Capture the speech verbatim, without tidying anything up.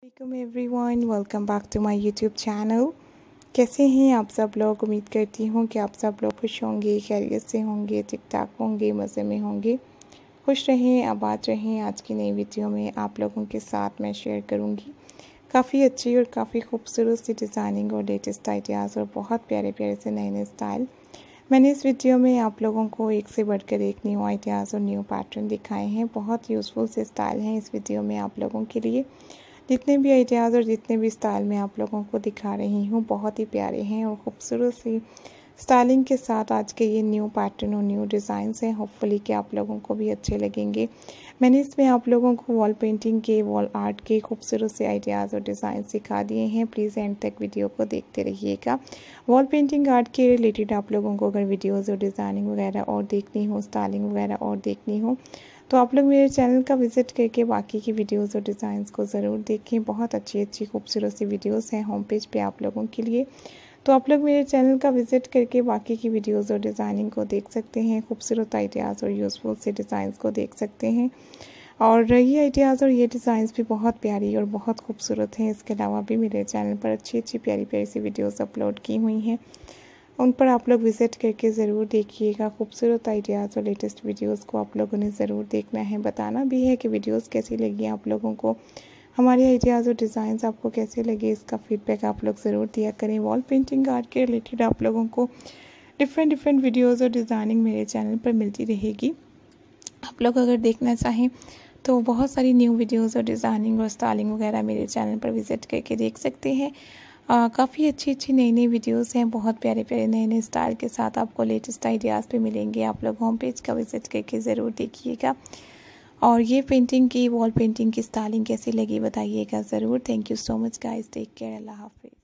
Welcome everyone, welcome back to my YouTube channel. कैसे हैं आप सब लोग? उम्मीद करती हूँ कि आप सब लोग खुश होंगे, खैरियत से होंगे, ठीक ठाक होंगे, मज़े में होंगे। खुश रहें, आबाद रहें। आज की नई वीडियो में आप लोगों के साथ मैं शेयर करूँगी काफ़ी अच्छी और काफ़ी खूबसूरत सी डिज़ाइनिंग और लेटेस्ट आइडियाज़ और बहुत प्यारे प्यारे से नए नए स्टाइल। मैंने इस वीडियो में आप लोगों को एक से बढ़कर एक न्यू आइडियाज़ और न्यू पैटर्न दिखाए हैं। बहुत यूज़फुल से स्टाइल हैं इस वीडियो में आप लोगों के लिए। जितने भी आइडियाज़ और जितने भी स्टाइल मैं आप लोगों को दिखा रही हूँ बहुत ही प्यारे हैं और ख़ूबसूरत सी स्टाइलिंग के साथ आज के ये न्यू पैटर्न और न्यू डिज़ाइंस हैं। होपफुली कि आप लोगों को भी अच्छे लगेंगे। मैंने इसमें आप लोगों को वॉल पेंटिंग के, वॉल आर्ट के खूबसूरत से आइडियाज़ और डिज़ाइन सिखा दिए हैं। प्लीज़ एंड तक वीडियो को देखते रहिएगा। वॉल पेंटिंग आर्ट के रिलेटेड आप लोगों को अगर वीडियोज़ और डिज़ाइनिंग वगैरह और देखनी हो, स्टाइलिंग वगैरह और देखनी हो, तो आप लोग मेरे चैनल का विज़िट करके बाकी की वीडियोस और डिज़ाइंस को ज़रूर देखें। बहुत अच्छी अच्छी खूबसूरत सी वीडियोस हैं होम पेज पे आप लोगों के लिए। तो आप लोग मेरे चैनल का विज़िट करके बाकी की वीडियोस और डिज़ाइनिंग को देख सकते हैं। खूबसूरत आइडियाज़ और यूज़फुल से डिज़ाइंस को देख सकते हैं। और ये आइडियाज़ और ये डिज़ाइंस भी बहुत प्यारी और बहुत खूबसूरत हैं। इसके अलावा भी मेरे चैनल पर अच्छी अच्छी प्यारी प्यारी सी वीडियोज़ अपलोड की हुई हैं, उन पर आप लोग विज़िट करके ज़रूर देखिएगा। खूबसूरत आइडियाज़ और लेटेस्ट वीडियोस को आप लोगों ने ज़रूर देखना है। बताना भी है कि वीडियोस कैसी लगी आप लोगों को, हमारे आइडियाज़ और डिज़ाइंस आपको कैसे लगे, इसका फीडबैक आप लोग ज़रूर दिया करें। वॉल पेंटिंग आर्ट के रिलेटेड आप लोगों को डिफरेंट डिफरेंट वीडियोज़ और डिज़ाइनिंग मेरे चैनल पर मिलती रहेगी। आप लोग अगर देखना चाहें तो बहुत सारी न्यू वीडियोज़ और डिज़ाइनिंग और स्टाइलिंग वगैरह मेरे चैनल पर विज़िट करके देख सकते हैं। काफ़ी अच्छी अच्छी नई नई वीडियोस हैं, बहुत प्यारे प्यारे नए नए स्टाइल के साथ आपको लेटेस्ट आइडियाज़ पे मिलेंगे। आप लोग होम पेज का विज़िट करके ज़रूर देखिएगा। और ये पेंटिंग की, वॉल पेंटिंग की स्टाइलिंग कैसी लगी बताइएगा ज़रूर। Thank you so much guys, take care, अल्लाह हाफिज़।